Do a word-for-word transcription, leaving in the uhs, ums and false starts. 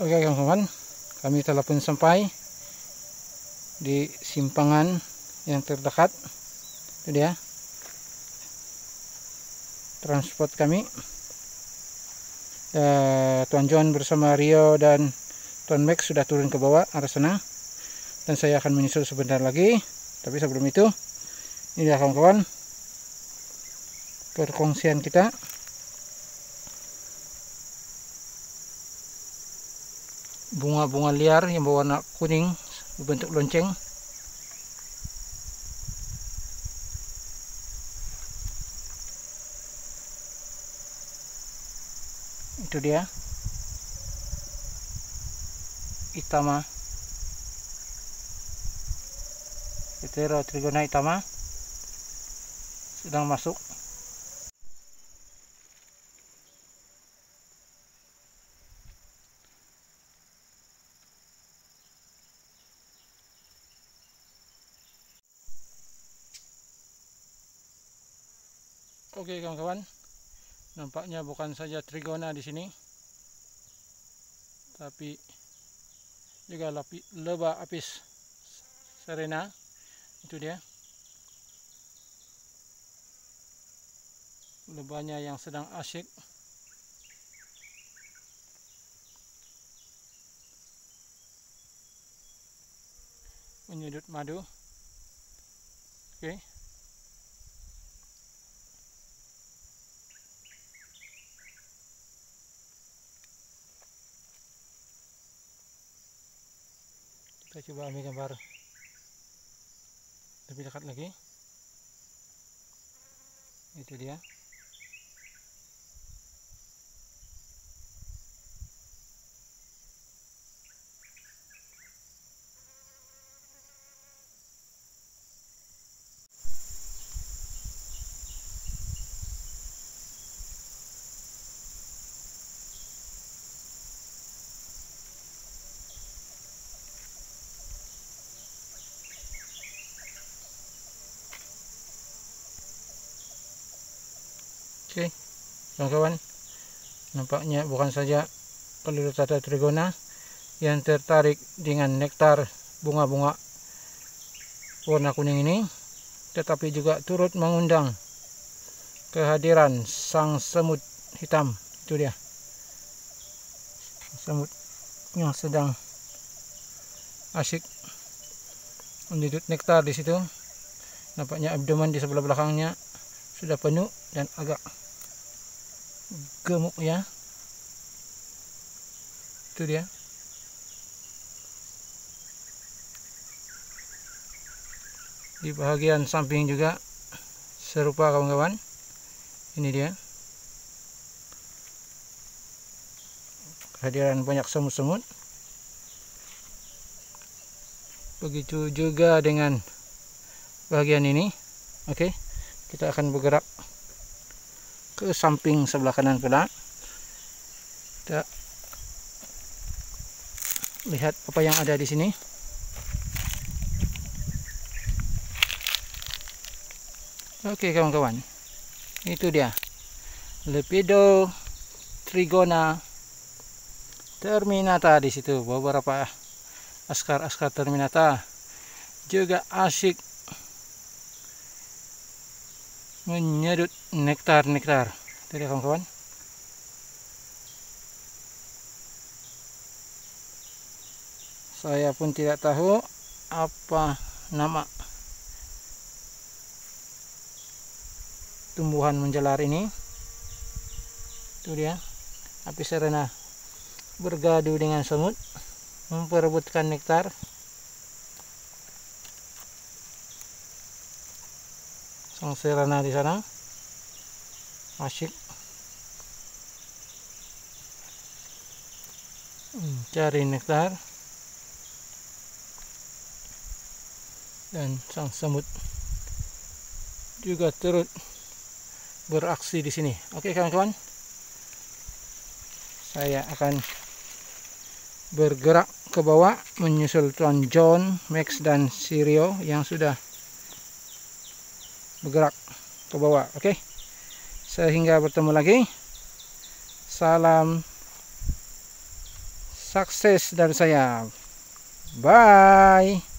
Oke kawan-kawan, kami telah pun sampai di simpangan yang terdekat. Itu dia transport kami. Uh, Tuan John bersama Rio dan Tuan Max sudah turun ke bawah arah sana, dan saya akan menyusul sebentar lagi. Tapi sebelum itu, ini dia kawan-kawan perkongsian kita. Bunga-bunga liar yang berwarna kuning berbentuk lonceng. Itu dia Itama, Heterotrigona Itama sedang masuk. Oke kawan-kawan, nampaknya bukan saja trigona di sini, tapi juga lebah apis serena. Itu dia lebahnya yang sedang asyik menyedut madu. Oke, kita coba ambil gambar lebih dekat lagi. Itu dia. Oke kawan-kawan, nampaknya bukan saja peluru tata trigona yang tertarik dengan nektar bunga-bunga warna kuning ini, tetapi juga turut mengundang kehadiran sang semut hitam. Itu dia semut yang sedang asyik menyedut nektar di situ. Nampaknya abdomen di sebelah belakangnya sudah penuh dan agak gemuk ya. Itu dia. Di bagian samping juga serupa kawan-kawan. Ini dia kehadiran banyak semut-semut. Begitu juga dengan bagian ini. Oke, kita akan bergerak ke samping sebelah kanan pula. Kita lihat apa yang ada di sini. Oke kawan-kawan, itu dia Lepidotrigona terminata. Di situ beberapa askar-askar terminata juga asyik menyedut nektar-nektar. Itu dia kawan-kawan. Saya pun tidak tahu apa nama tumbuhan menjalar ini. Itu dia apis serena bergaduh dengan semut memperebutkan nektar. Sang serena di sana asyik cari nektar, dan sang semut juga turut beraksi di sini. Oke kawan-kawan, saya akan bergerak ke bawah menyusul Tuan John, Max dan Sirio yang sudah bergerak ke bawah. Oke, sehingga bertemu lagi. Salam sukses dari saya. Bye.